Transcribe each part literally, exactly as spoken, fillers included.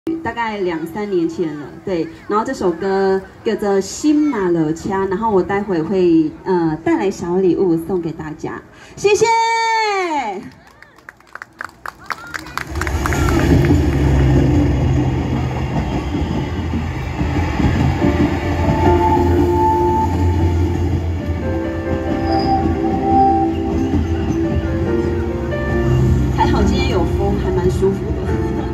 大概两三年前了，对。然后这首歌叫做《新马勒掐》，然后我待会会呃带来小礼物送给大家，谢谢。还好今天有风，还蛮舒服的。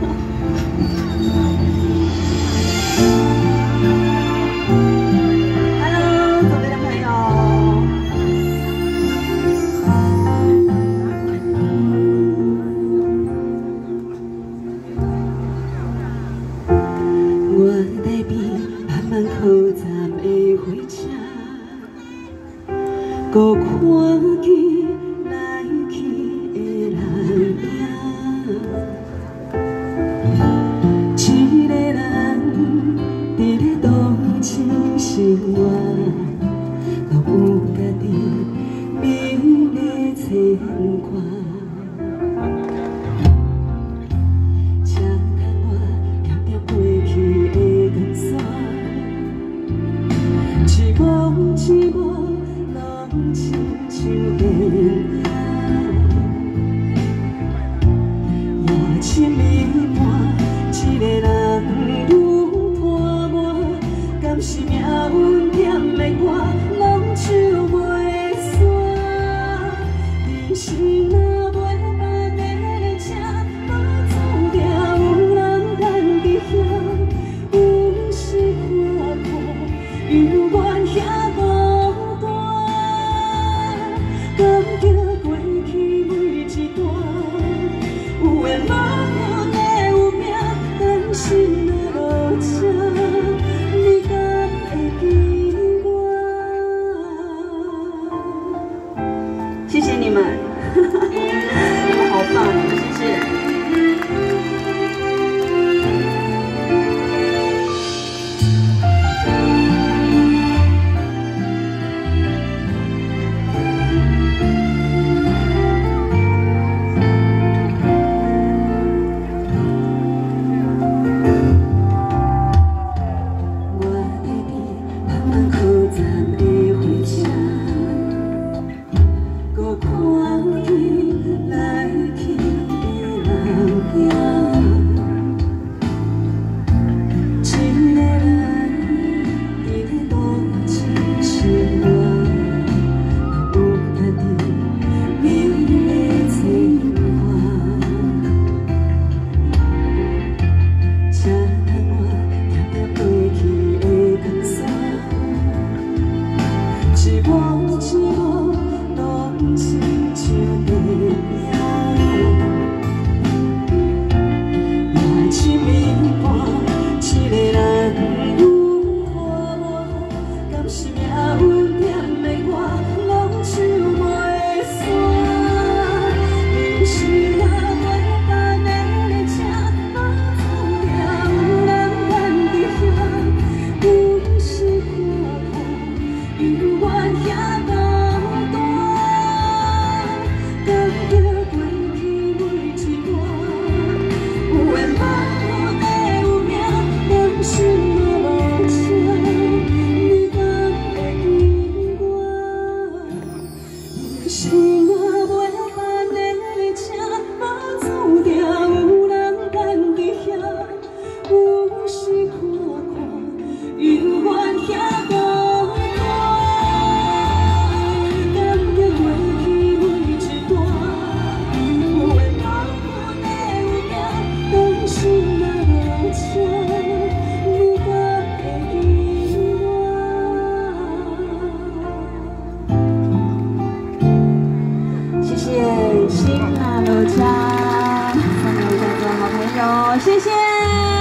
靠站的火车，搁看见来去的人影。一个人伫咧多情生活，拢有家己美丽牵挂。请看我点点过去的光线。一幕一幕，拢亲像电影，夜深暝半，一个人愈拖磨，敢是命运点的我，拢唱袂煞。人生若袂办的列车，无注定有人等伫遐，有时看看，犹原。谢谢你们，你们好棒，谢谢。新马勒掐，送给我家的好朋友，谢谢。